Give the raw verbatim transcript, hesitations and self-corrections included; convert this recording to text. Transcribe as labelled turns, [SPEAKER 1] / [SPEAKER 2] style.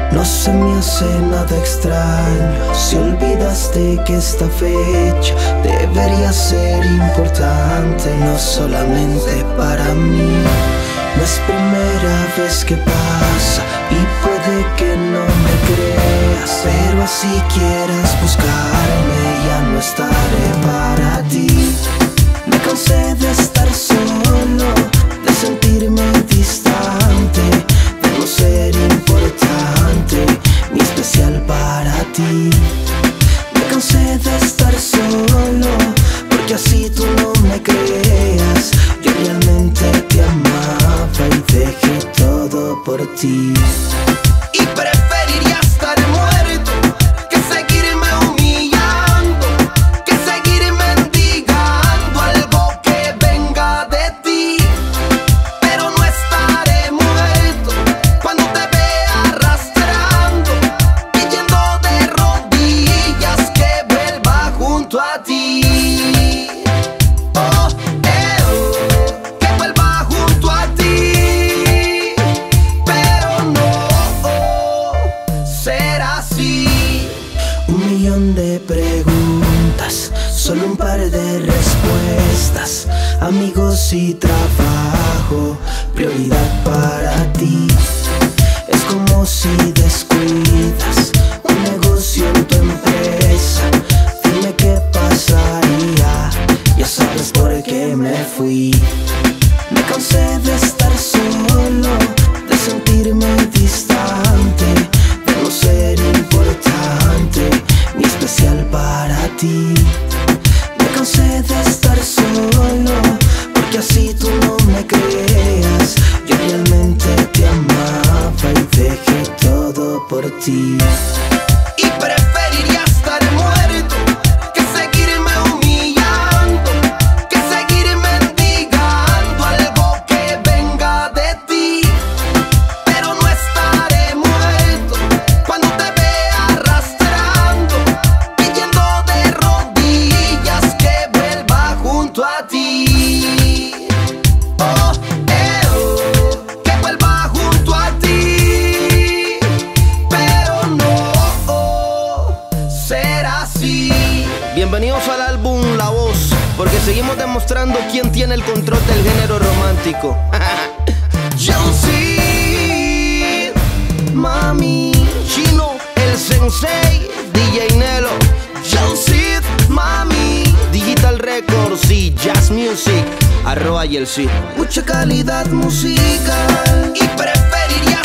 [SPEAKER 1] No se me hace nada extraño si olvidaste que esta fecha debería ser importante, no solamente para mí. No es primera vez que pasa y puede que no me creas, pero si quieres buscarme ya no estaré para ti. Me cansé de estar solo, de sentirme distante, de no ser importante ni especial para ti. Me cansé de estar solo, porque así tú no me creas. Yo realmente te amaba y dejé todo por ti. Y preferiría estar muerto que seguirme humillando, que seguir mendigando algo que venga de ti. Pero no estaré muerto cuando te vea arrastrando y yendo de rodillas, que vuelva junto a ti. De preguntas, solo un par de respuestas. Amigos y trabajo, prioridad para ti. Es como si descuidas un negocio en tu empresa. Dime qué pasaría, ya sabes por qué me fui. Me cansé de estar solo, de sentirme distante, de no ser importante ni especial para ti. Me cansé de estar solo, porque así tú no me creas. Yo realmente te amaba y dejé todo por ti. Y preferiría estar muerto que seguirme humillando, que seguir mendigando algo que venga de ti. Pero no estaré muerto cuando te vea arrastrando y yendo de rodillas, que vuelva junto a ti. Oh, eh, oh, que vuelva junto a ti. Pero no oh, será así. Bienvenidos al álbum La Voz, porque seguimos demostrando quién tiene el control del género romántico. Jonesy, Mami, Chino, el Sensei, D J Nelo, Jonesy, Mami, Digital Records y Jazz Music, arroba Yelsi. Mucha calidad musical y preferiría